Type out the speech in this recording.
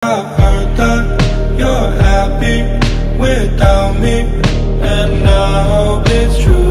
I've heard that you're happy without me, and I hope it's true.